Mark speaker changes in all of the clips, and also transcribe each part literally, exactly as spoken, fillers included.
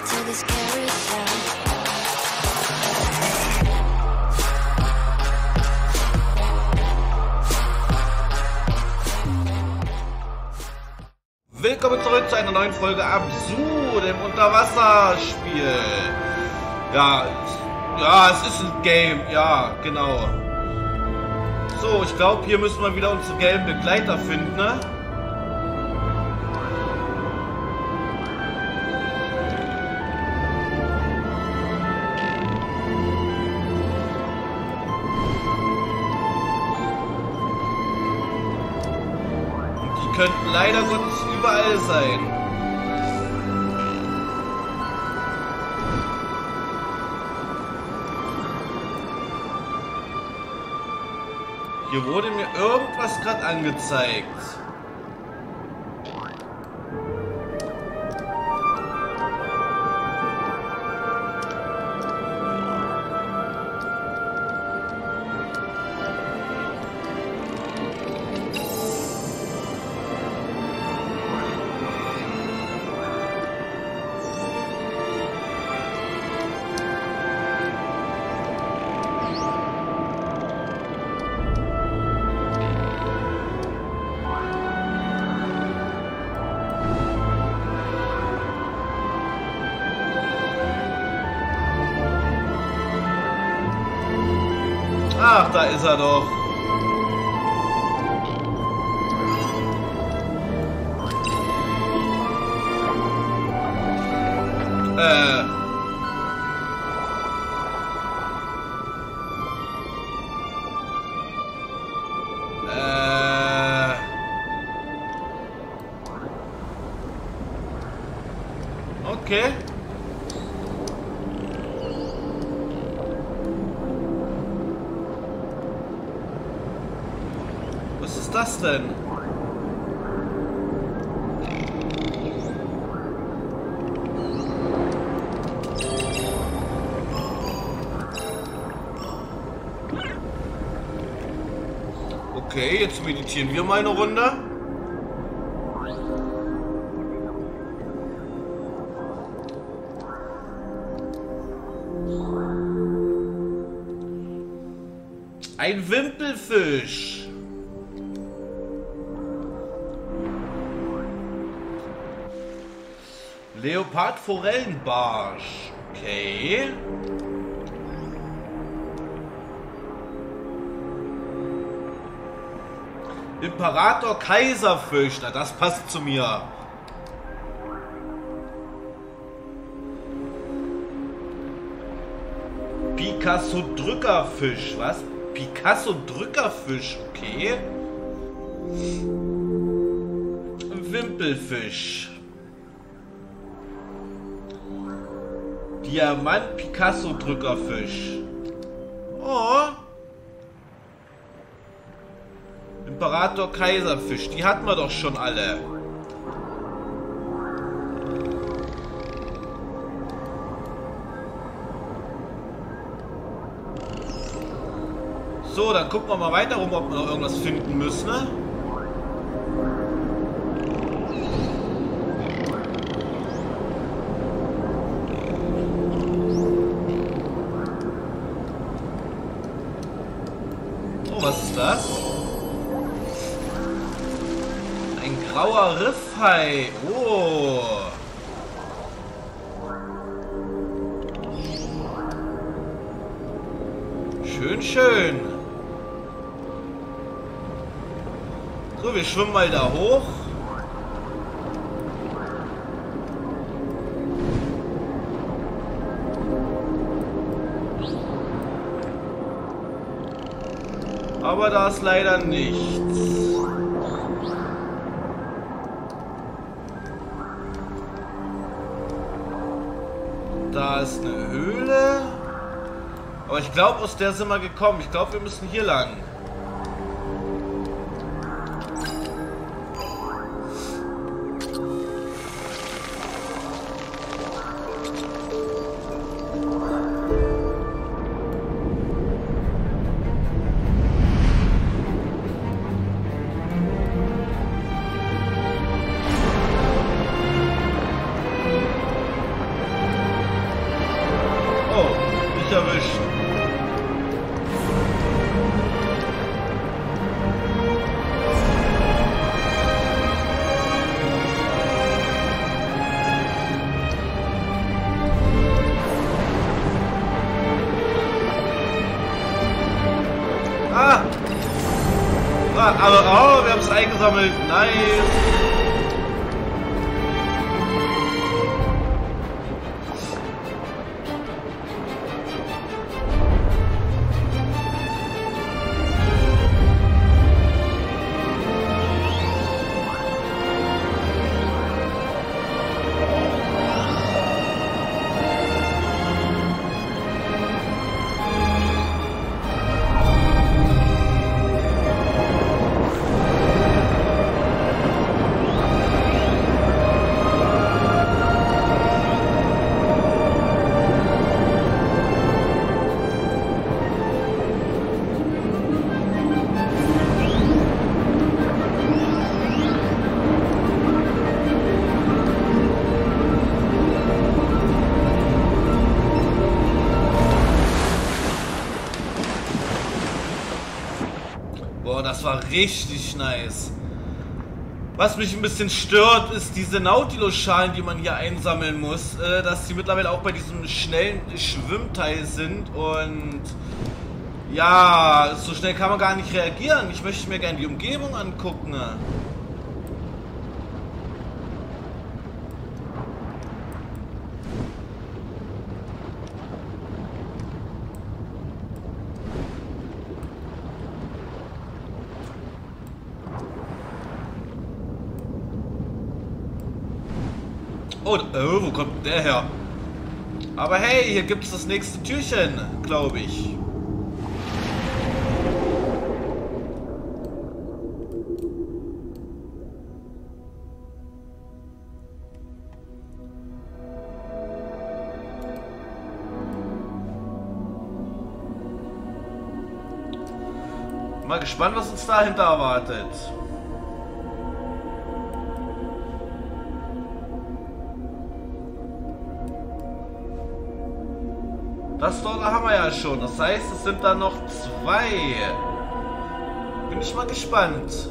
Speaker 1: to the scary sound.
Speaker 2: Willkommen zurück zu einer neuen Folge Absu, dem Unterwasserspiel. Ja, ja, es ist ein Game, ja, genau. So, ich glaube, hier müssen wir wieder unsere gelben Begleiter finden, ne? Könnten leider Gottes überall sein. Hier wurde mir irgendwas gerade angezeigt. Ach, da ist er doch. Äh. Äh. Okay. Was ist das denn? Okay, jetzt meditieren wir mal eine Runde. Ein Wimpelfisch. Leopard-Forellenbarsch. Okay. Imperator Kaiserfisch. Na, das passt zu mir. Picasso Drückerfisch. Was? Picasso Drückerfisch. Okay. Wimpelfisch. Diamant Picasso Drückerfisch. Oh. Imperator Kaiserfisch. Die hatten wir doch schon alle. So, dann gucken wir mal weiter rum, ob wir noch irgendwas finden müssen, ne? Was ist das? Ein grauer Riffhai. Oh. Schön, schön. So, wir schwimmen mal da hoch. Aber da ist leider nichts. Da ist eine Höhle. Aber ich glaube, aus der sind wir gekommen. Ich glaube, wir müssen hier lang. erwischt. Ah! Ah, aber oh, wir haben es eingesammelt. Nice! Boah, das war richtig nice. Was mich ein bisschen stört, ist diese Nautilus-Schalen, die man hier einsammeln muss, äh, dass die mittlerweile auch bei diesem schnellen Schwimmteil sind und ja, so schnell kann man gar nicht reagieren. Ich möchte mir gerne die Umgebung angucken. Oh, oh, wo kommt der her? Aber hey, hier gibt es das nächste Türchen, glaube ich. Mal gespannt, was uns dahinter erwartet. Das dort haben wir ja schon. Das heißt, es sind da noch zwei. Bin ich mal gespannt.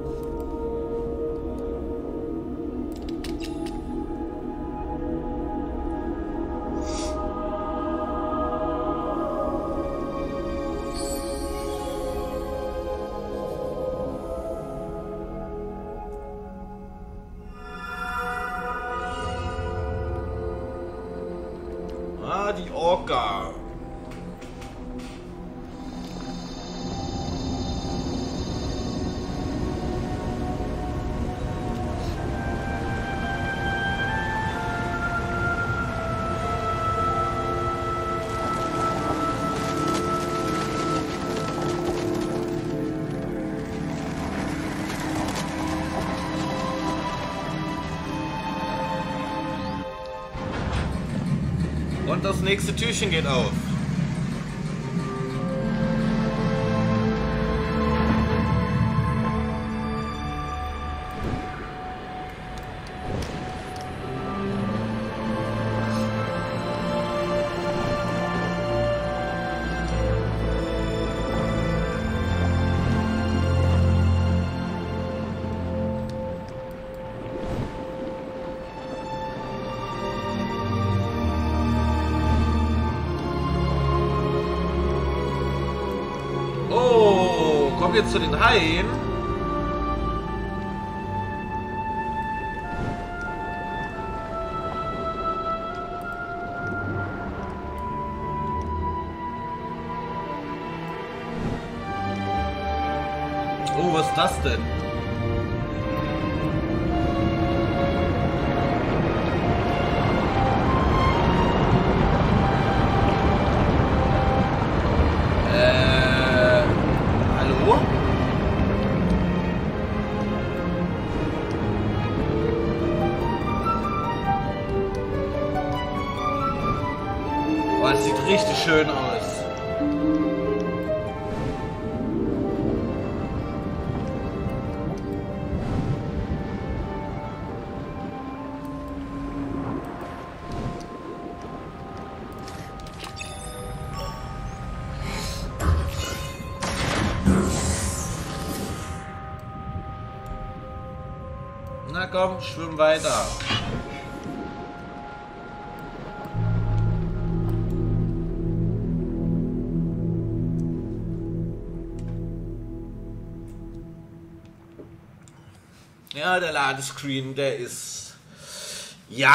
Speaker 2: Ah, die Orca. Und das nächste Türchen geht auf. Kommen wir zu den Haien. Oh, was ist das denn? Das sieht richtig schön aus. komm, schwimm weiter. Ja, der Ladescreen, der ist... Ja.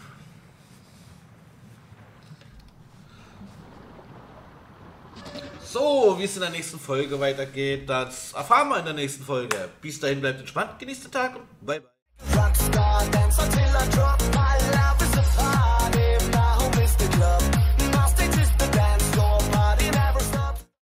Speaker 2: So, wie es in der nächsten Folge weitergeht, das erfahren wir in der nächsten Folge. Bis dahin, bleibt entspannt, genießt den Tag und bye bye.